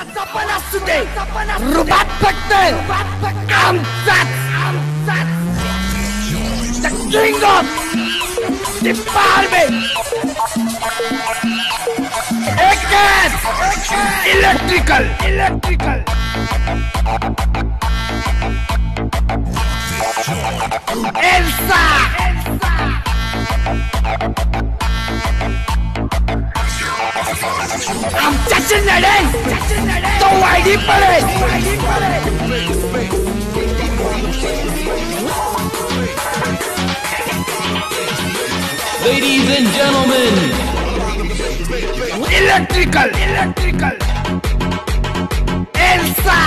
पण असू दे रुबाब फक्त आमचाच The king of department electrical Elsa आमच्याची लढाई तो वाईडी पडेल Ladies and gentlemen, electrical Elsa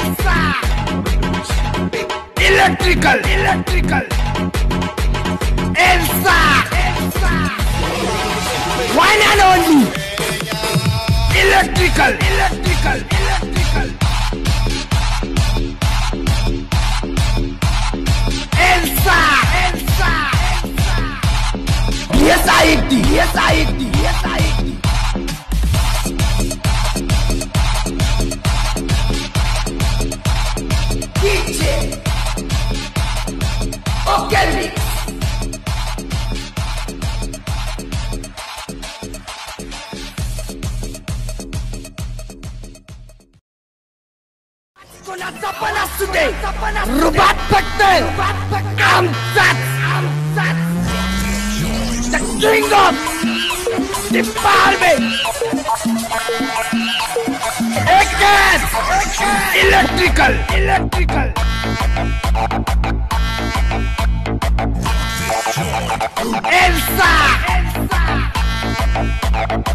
electrical Elsa one and only electrical Elsa Yes, I did. DJ Okay mix कोणाचा पण असू दे रुबाब फक्त आमचाच The king of department electrical Elsa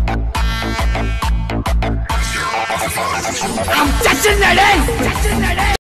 आमच्याची लढाई